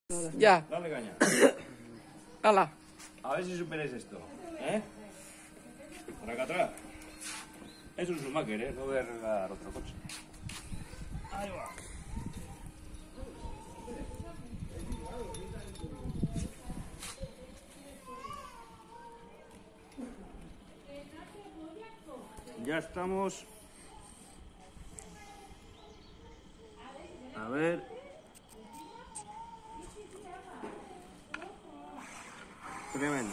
Ya. Dale caña. Hala. A ver si superáis esto. ¿Eh? Por acá atrás. Es un Schumacher, ¿eh? No voy a arreglar otro coche. Ahí va. Ya estamos. A ver. Tremendo.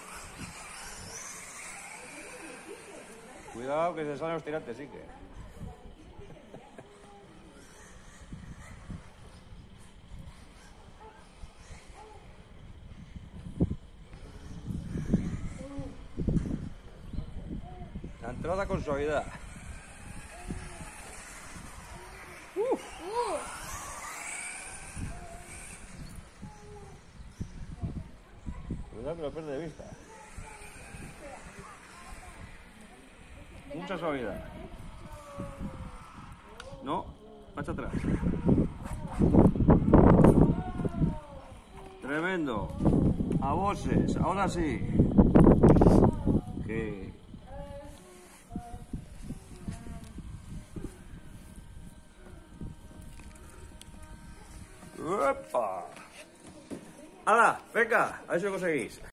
Cuidado que se salen los tirantes, sí que. La entrada con suavidad. Cuidado que lo pierde de vista. Mucha suavidad. No, marcha atrás. Tremendo. A voces, ahora sí. Que... ¡Epa! ¡Hala! Venga, a ver si lo conseguís.